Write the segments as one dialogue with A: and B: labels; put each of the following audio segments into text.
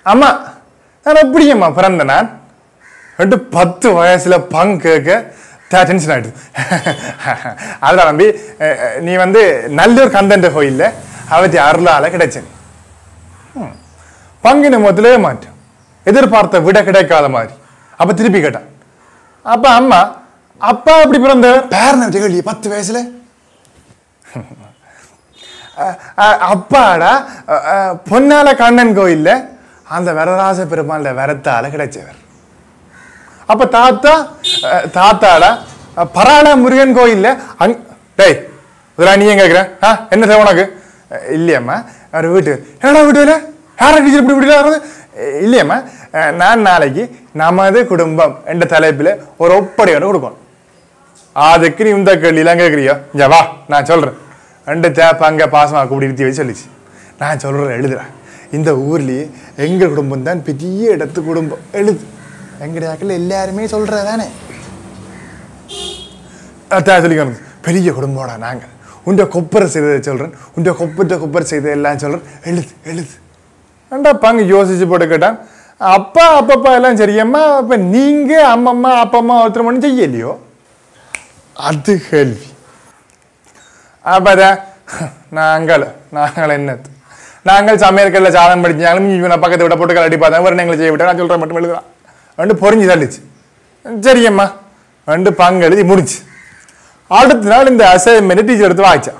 A: அம்மா நான் எப்படியம்மா பிறந்த நான் 10 வயசுல கேட்க டென்ஷன் ஆயிடுது. அதெல்லாம் நம்பி நீ நல்லூர் கந்தண்ட கோயில்ல அவத்தி அருளால கிடைச்சேன். பங்கின முதலே மாட்டேன் எதிர்பார்த்த விட கிடைக்காத மாதிரி. அப்ப திருப்பி கேட்டான். அப்ப அம்மா அப்பா எப்படி பிறந்த பேரன கேள்வி 10 வயசுல அப்பாடா பொன்னால கண்ணன் கோயில்ல அந்த வரராச பெருமாள் வரத்தால கிடைச்சவர். அப்ப தாத்தாடா பராள முருகன் கோயில்ல டேய் இதெல்லாம் நீ ஏன் கேட்குற? என்ன தேவை உனக்கு? இல்லையம்மா அவர் வீட்டு என்னடா வீட்டுல யாரா டீச்சர் இப்படி இப்படி இல்லையம்மா நான் நாளைக்கு நமது குடும்பம் என்ற தலைப்பில் ஒரு ஒப்படை ஒன்று கொடுக்கணும். அதுக்கு நீ இந்த கேள்வியெல்லாம் கேட்குறியோ? இங்க வா நான் சொல்றேன். 2 தேப்ப அங்கே பாசமாக கூப்பிட்டு வச்சு சொல்லிச்சு. நான் சொல்றேன் எழுதுறேன். இந்த ஊர்லயே எங்க குடும்பம் தான் பெரிய இடத்து குடும்பம் எழுது. எங்கடையாக்கள் எல்லாருமே சொல்றதானே சொல்லிக்கணும். பெரிய குடும்பம்டா நாங்க. உண்ட கொப்பரை செய்ததை சொல்றேன். உண்ட கொப்பரை செய்தது எல்லாம் சொல்றேன். எழுது எழுது. ரெண்டா பங்கு யோசிச்சு போட்டு கேட்டான். அப்பா அப்பப்பா எல்லாம் சரியம்மா. அப்ப நீங்க அம்மம்மா அப்பம்மா ஒருத்தர் மட்டும் செய்யலையோ? அது கேள்வி. அப்பதான் நாங்கள் என்னது நாங்கள் சமையல்கல்ல சாதம் படிச்சாலும் பக்கத்தை விட போட்டு கலட்டி பார்த்தா ஒரு எங்களை செய்ய விட்டா நான் சொல்றேன் மட்டும் எழுதுறான். 2 பொறிஞ்சு தள்ளிச்சு. சரியம்மா 2 பங்கு எழுதி முடிச்சு. அடுத்த நாள் இந்த அசைன்மெண்ட் டீச்சர் எடுத்து வாய்ச்சா.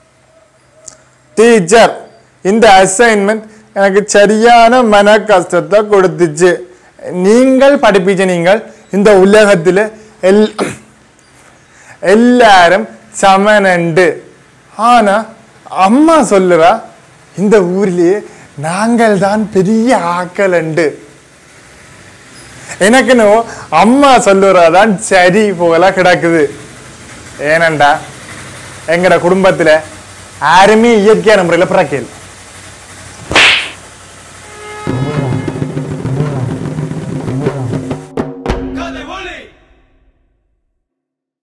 A: டீச்சர் இந்த அசைன்மெண்ட் எனக்கு சரியான மன கஷ்டத்தை கொடுத்துச்சு. நீங்கள் படிப்பிச்ச நீங்கள் இந்த உலகத்தில் எல்லாரும் சமனண்டு. ஆனா அம்மா சொல்லுறா இந்த ஊர்லயே நாங்கள் தான் பெரிய ஆக்கள் உண்டு. எனக்குன்னு அம்மா சொல்லுறதான் சரி போல கிடக்குது. ஏனண்டா எங்கட குடும்பத்துல யாருமே இயற்கையான முறையில் பிறக்கல.